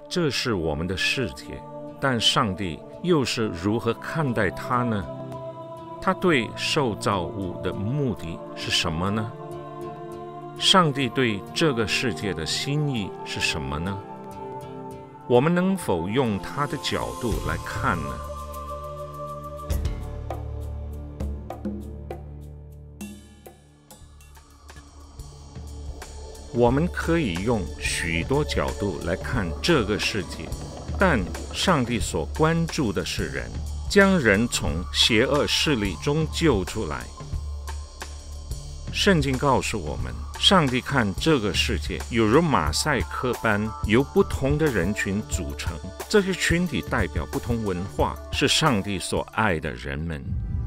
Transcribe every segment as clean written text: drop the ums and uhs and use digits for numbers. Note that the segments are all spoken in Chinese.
这是我们的世界，但上帝又是如何看待它呢？他对受造物的目的是什么呢？上帝对这个世界的心意是什么呢？我们能否用他的角度来看呢？我们可以用许多角度来看这个世界，但上帝所关注的是人，将人从邪恶势力中救出来。圣经告诉我们，上帝看这个世界有如马赛克般由不同的人群组成，这些群体代表不同文化，是上帝所爱的人们。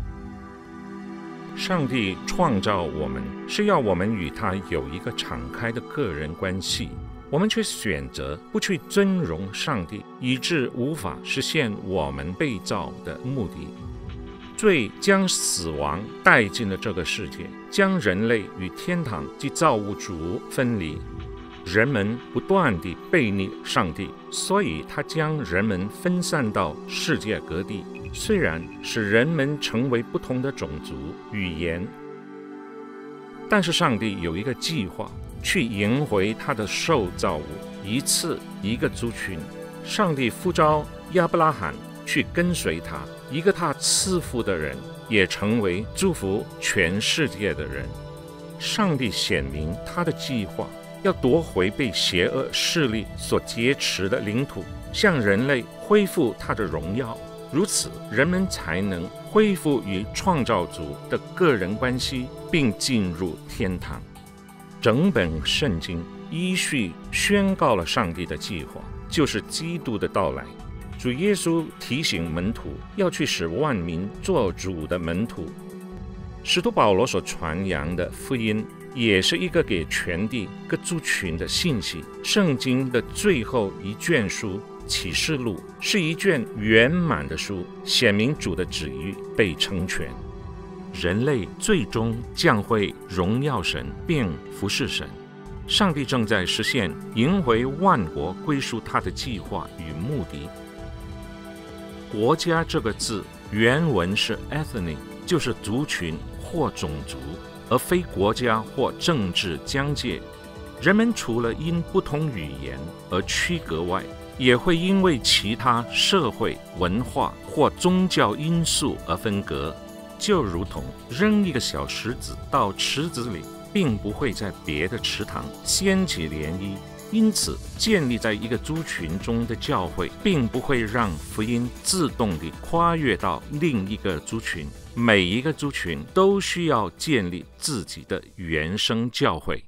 上帝创造我们，是要我们与他有一个敞开的个人关系，我们却选择不去尊荣上帝，以致无法实现我们被造的目的。罪将死亡带进了这个世界，将人类与天堂及造物主分离。人们不断地背逆上帝，所以他将人们分散到世界各地，虽然使人们成为不同的种族、语言，但是上帝有一个计划，去赢回他的受造物，一次一个族群。上帝呼召亚伯拉罕去跟随他，一个他赐福的人，也成为祝福全世界的人。上帝显明他的计划，要夺回被邪恶势力所劫持的领土，向人类恢复他的荣耀，如此人们才能恢复与创造主的个人关系，并进入天堂。整本圣经依序宣告了上帝的计划，就是基督的到来。主耶稣提醒门徒要去使万民做主的门徒。使徒保罗所传扬的福音也是一个给全地各族群的信息。圣经的最后一卷书启示录是一卷圆满的书，显明主的旨意被成全，人类最终将会荣耀神并服侍神。上帝正在实现赢回万国归属他的计划与目的。国家这个字原文是 ethnic， 就是族群或种族，而非国家或政治疆界。人们除了因不同语言而区隔外，也会因为其他社会、文化或宗教因素而分隔。就如同扔一个小石子到池子里，并不会在别的池塘掀起涟漪。因此，建立在一个族群中的教会，并不会让福音自动地跨越到另一个族群。每一个族群都需要建立自己的原生教会。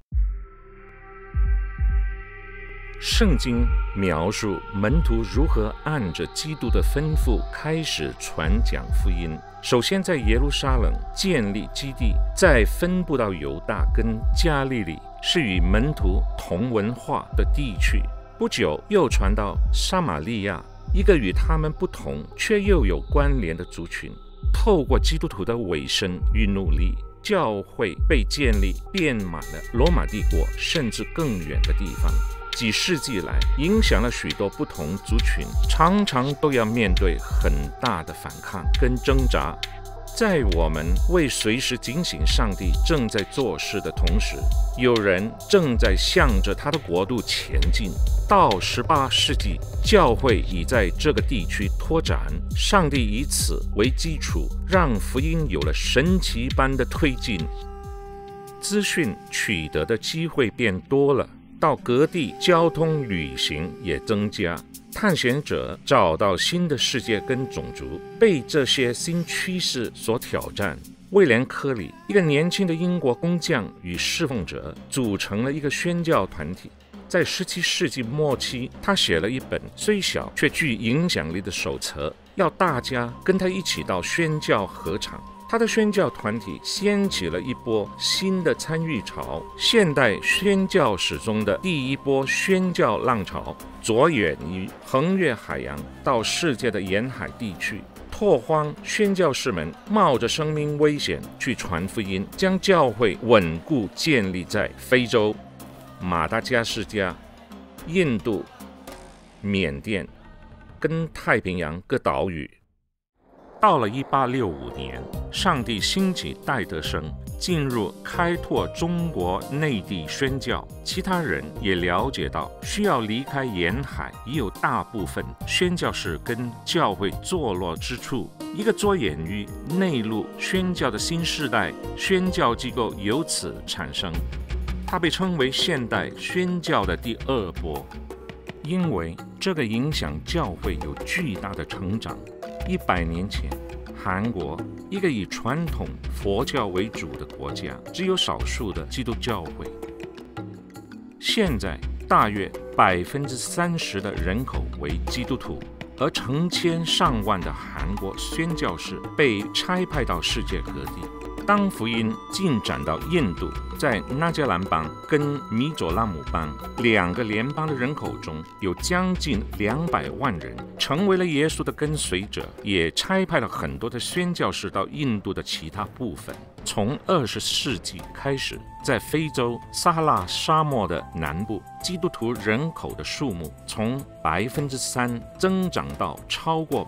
圣经描述门徒如何按着基督的吩咐开始传讲福音。首先在耶路撒冷建立基地，再分布到犹大跟加利利，是与门徒同文化的地区。不久又传到撒玛利亚，一个与他们不同却又有关联的族群。透过基督徒的委身与努力，教会被建立，遍满了罗马帝国甚至更远的地方。几世纪来，影响了许多不同族群，常常都要面对很大的反抗跟挣扎。在我们为随时警醒上帝正在做事的同时，有人正在向着他的国度前进。到18世纪，教会已在这个地区拓展，上帝以此为基础，让福音有了神奇般的推进。资讯取得的机会变多了，到各地交通旅行也增加，探险者找到新的世界跟种族，被这些新趋势所挑战。威廉·科里，一个年轻的英国工匠与侍奉者，组成了一个宣教团体。在17世纪末期，他写了一本虽小却具影响力的手册，要大家跟他一起到宣教合场。他的宣教团体掀起了一波新的参与潮，现代宣教史中的第一波宣教浪潮，着眼于横越海洋到世界的沿海地区。拓荒宣教士们冒着生命危险去传福音，将教会稳固建立在非洲、马达加斯加、印度、 缅甸跟太平洋各岛屿。到了1865年，上帝兴起戴德生进入开拓中国内地宣教，其他人也了解到需要离开沿海已有大部分宣教士跟教会坐落之处，一个着眼于内陆宣教的新世代宣教机构由此产生。它被称为现代宣教的第二波，因为这个影响教会有巨大的成长。100年前，韩国一个以传统佛教为主的国家，只有少数的基督教会。现在大约30%的人口为基督徒，而成千上万的韩国宣教士被差派到世界各地。当福音进展到印度，在纳加兰邦跟米佐拉姆邦2个联邦的人口中，有将近200万人成为了耶稣的跟随者，也差派了很多的宣教士到印度的其他部分。从20世纪开始，在非洲撒哈拉沙漠的南部，基督徒人口的数目从3%增长到超过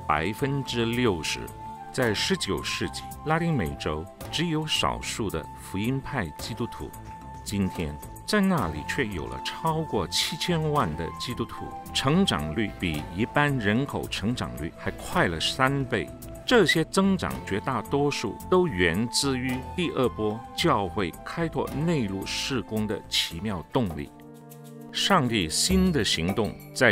60%。在19世纪，拉丁美洲只有少数的福音派基督徒，今天在那里却有了超过7000万的基督徒，成长率比一般人口成长率还快了3倍。这些增长绝大多数都源自于第二波教会开拓内陆事工的奇妙动力。上帝新的行动在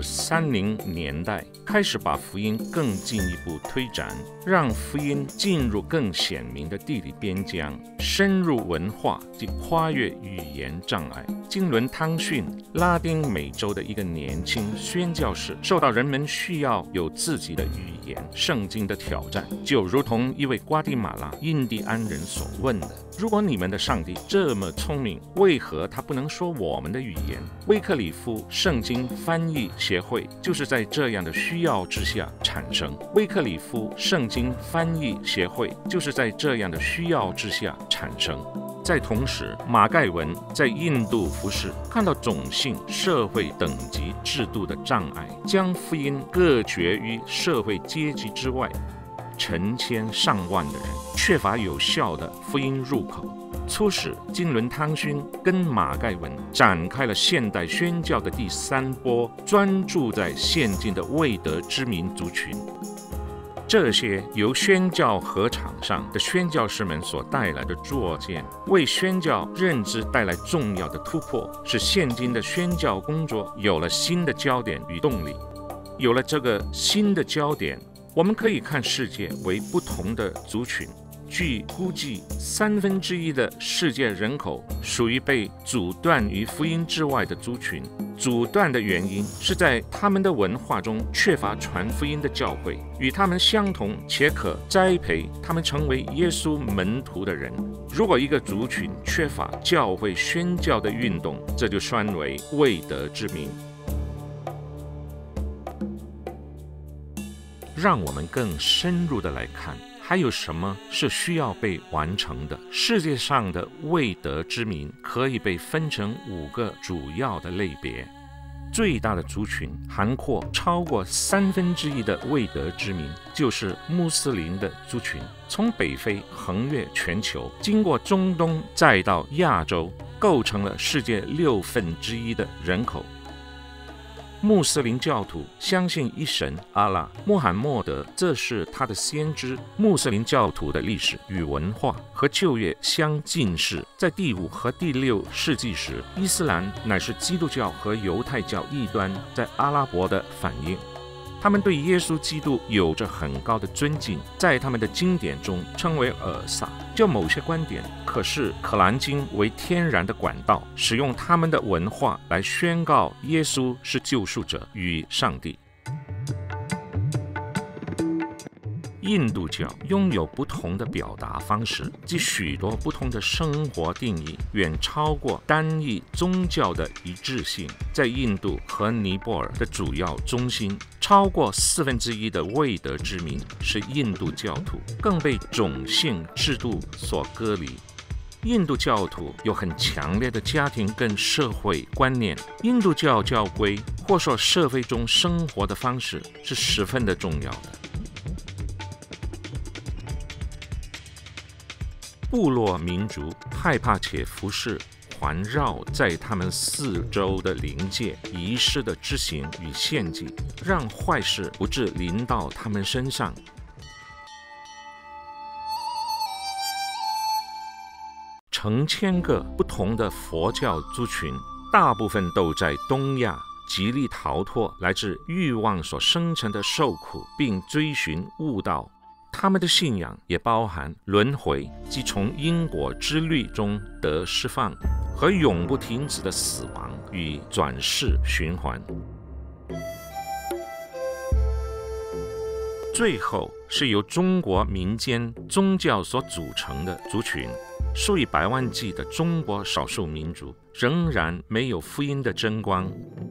1930年代开始把福音更进一步推展，让福音进入更显明的地理边疆，深入文化及跨越语言障碍。金伦汤逊，拉丁美洲的一个年轻宣教士，受到人们需要有自己的语言圣经的挑战，就如同一位瓜地马拉印第安人所问的：如果你们的上帝这么聪明，为何他不能说我们的语言？威克里夫圣经翻译协会就是在这样的需要之下产生。威克里夫圣经翻译协会就是在这样的需要之下产生。在同时，马盖文在印度服侍，看到种姓、社会等级制度的障碍，将福音隔绝于社会阶级之外。成千上万的人缺乏有效的福音入口，促使金伦汤逊跟马盖文展开了现代宣教的第3波，专注在现今的未得之民族群。这些由宣教禾场上的宣教士们所带来的作见，为宣教认知带来重要的突破，使现今的宣教工作有了新的焦点与动力。有了这个新的焦点，我们可以看世界为不同的族群。据估计，1/3的世界人口属于被阻断于福音之外的族群。阻断的原因是在他们的文化中缺乏传福音的教会，与他们相同且可栽培他们成为耶稣门徒的人。如果一个族群缺乏教会宣教的运动，这就算为未得之民。让我们更深入的来看，还有什么是需要被完成的？世界上的未得之民可以被分成5个主要的类别。最大的族群涵括超过1/3的未得之民，就是穆斯林的族群，从北非横越全球，经过中东再到亚洲，构成了世界1/6的人口。穆斯林教徒相信一神阿拉，穆罕默德这是他的先知。穆斯林教徒的历史与文化和旧约相近似，在第5和第6世纪时，伊斯兰乃是基督教和犹太教异端在阿拉伯的反应。他们对耶稣基督有着很高的尊敬，在他们的经典中称为尔撒。就某些观点，可视可兰经为天然的管道，使用他们的文化来宣告耶稣是救赎者与上帝。印度教拥有不同的表达方式及许多不同的生活定义，远超过单一宗教的一致性。在印度和尼泊尔的主要中心，超过1/4的未得之民是印度教徒，更被种姓制度所隔离。印度教徒有很强烈的家庭跟社会观念。印度教教规或说社会中生活的方式是十分的重要的。部落民族害怕且服侍环绕在他们四周的灵界仪式的执行与献祭，让坏事不致临到他们身上。成千个不同的佛教族群，大部分都在东亚极力逃脱来自欲望所生成的受苦，并追寻悟道。他们的信仰也包含轮回，即从因果之律中得释放，和永不停止的死亡与转世循环。最后是由中国民间宗教所组成的族群，数以百万计的中国少数民族仍然没有福音的真光。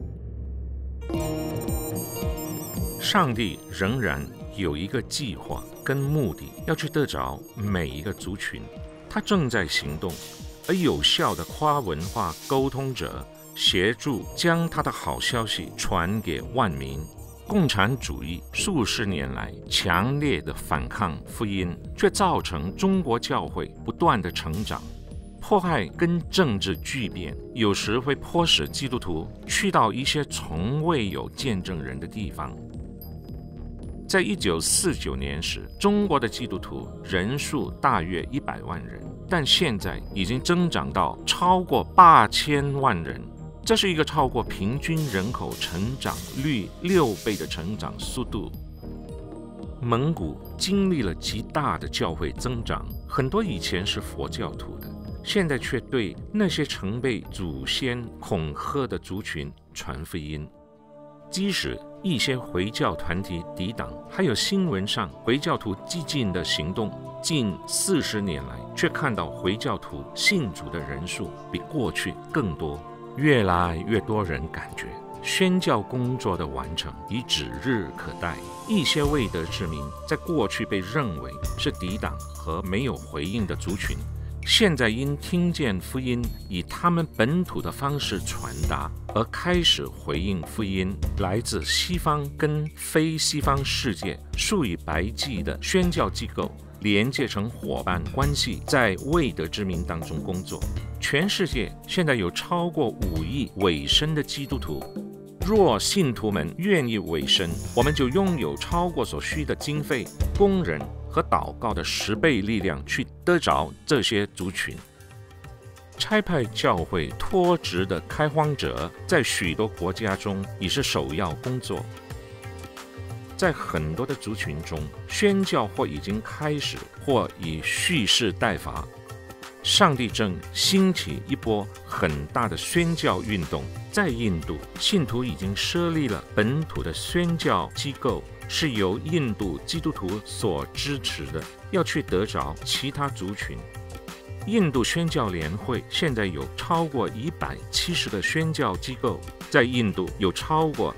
上帝仍然有一个计划跟目的，要去得着每一个族群，他正在行动，而有效的跨文化沟通者协助将他的好消息传给万民。共产主义数十年来强烈的反抗福音，却造成中国教会不断的成长。迫害跟政治巨变有时会迫使基督徒去到一些从未有见证人的地方。在1949年时，中国的基督徒人数大约100万人，但现在已经增长到超过8000万人。这是一个超过平均人口成长率6倍的成长速度。蒙古经历了极大的教会增长，很多以前是佛教徒的，现在却对那些曾被祖先恐吓的族群传福音。即使一些回教团体抵挡，还有新闻上回教徒激进的行动，近40年来却看到回教徒信主的人数比过去更多。越来越多人感觉宣教工作的完成已指日可待。一些未得之民在过去被认为是抵挡和没有回应的族群，现在因听见福音以他们本土的方式传达，而开始回应福音。来自西方跟非西方世界数以百计的宣教机构连接成伙伴关系，在未得之民当中工作。全世界现在有超过5亿委身的基督徒，若信徒们愿意委身，我们就拥有超过所需的经费、工人和祷告的10倍力量，去得着这些族群。差派教会托职的开荒者，在许多国家中已是首要工作。在很多的族群中，宣教或已经开始，或已蓄势待发。上帝正兴起一波很大的宣教运动。在印度，信徒已经设立了本土的宣教机构，是由印度基督徒所支持的，要去得着其他族群。印度宣教联会现在有超过170个宣教机构，在印度有超过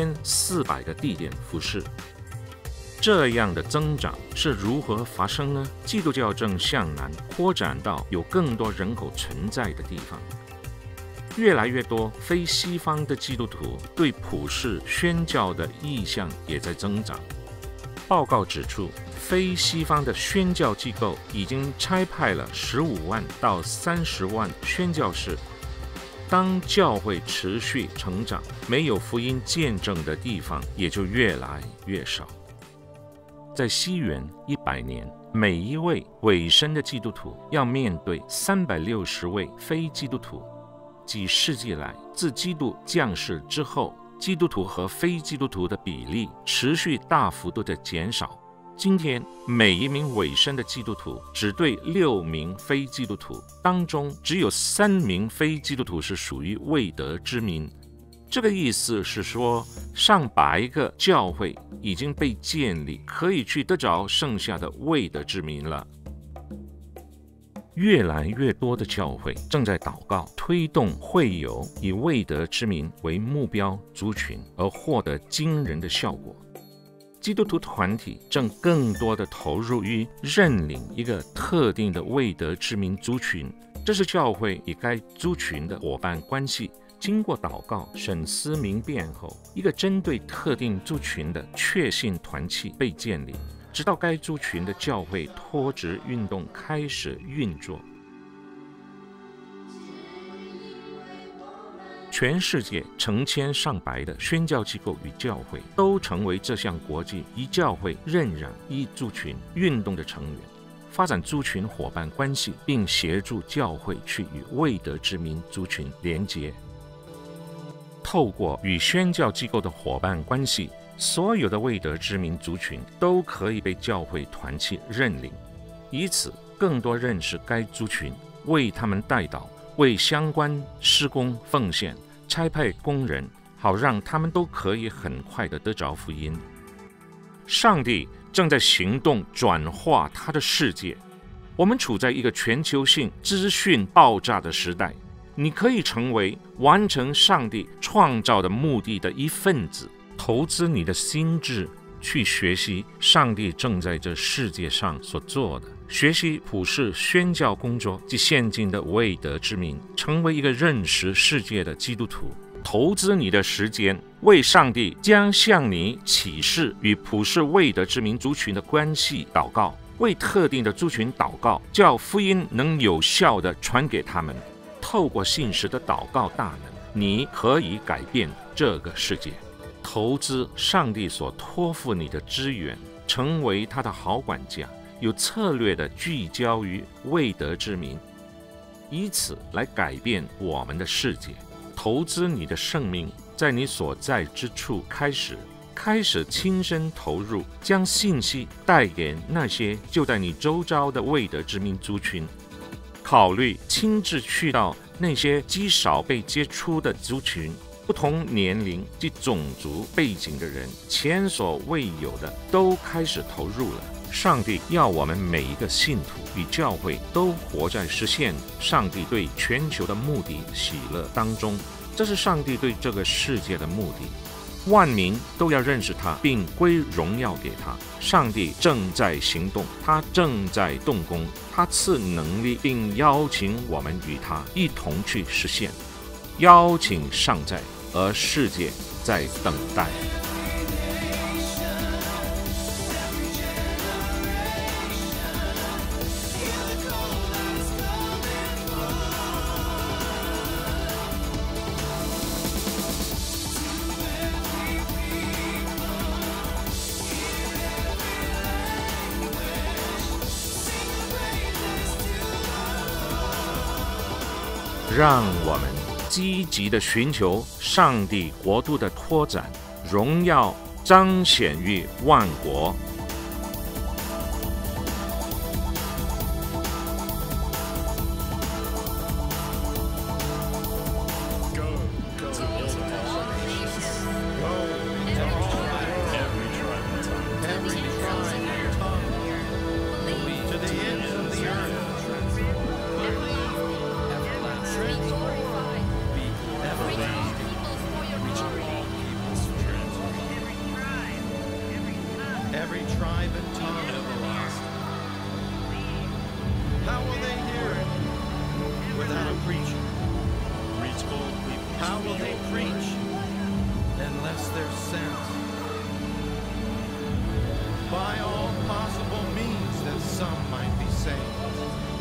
1400个地点服侍。这样的增长是如何发生呢？基督教正向南扩展到有更多人口存在的地方。越来越多非西方的基督徒对普世宣教的意向也在增长。报告指出，非西方的宣教机构已经差派了15万到30万宣教士。当教会持续成长，没有福音见证的地方也就越来越少。在西元100年，每一位委身的基督徒要面对360位非基督徒。几世纪来，自基督降世之后，基督徒和非基督徒的比例持续大幅度的减少。今天，每一名委身的基督徒只对6名非基督徒，当中只有3名非基督徒是属于未得之民。这个意思是说，上百个教会已经被建立，可以去得着剩下的未得之民了。越来越多的教会正在祷告，推动会友以未得之民为目标族群，而获得惊人的效果。基督徒团体正更多的投入于认领一个特定的未得之民族群，这是教会与该族群的伙伴关系经过祷告、审思明辨后，一个针对特定族群的确信团契被建立，直到该族群的教会脱职运动开始运作。全世界成千上百的宣教机构与教会都成为这项国际以教会认养一族群运动的成员，发展族群伙伴关系，并协助教会去与未得之民族群连结。透过与宣教机构的伙伴关系，所有的未得之民族群都可以被教会团契认领，以此更多认识该族群，为他们代祷，为相关施工奉献，差派工人，好让他们都可以很快地得着福音。上帝正在行动转化他的世界，我们处在一个全球性资讯爆炸的时代，你可以成为完成上帝创造的目的的一份子，投资你的心智去学习上帝正在这世界上所做的，学习普世宣教工作及现今的未得之民，成为一个认识世界的基督徒。投资你的时间，为上帝将向你启示与普世未得之民族群的关系祷告，为特定的族群祷告，叫福音能有效地传给他们。透过信实的祷告大能，你可以改变这个世界。投资上帝所托付你的资源，成为他的好管家，有策略地聚焦于未得之民，以此来改变我们的世界。投资你的生命，在你所在之处开始亲身投入，将信息带给那些就在你周遭的未得之民族群。考虑亲自去到那些极少被接触的族群，不同年龄及种族背景的人，前所未有的都开始投入了。上帝要我们每一个信徒与教会都活在实现上帝对全球的目的喜乐当中，这是上帝对这个世界的目的。万民都要认识他，并归荣耀给他。上帝正在行动，他正在动工，他赐能力，并邀请我们与他一同去实现。邀请尚在，而世界在等待。让我们积极地寻求上帝国度的拓展，荣耀彰显于万国。 Every tribe and tongue everlasting. How will they hear it without a preacher? How will they preach unless they're sent? By all possible means that some might be saved.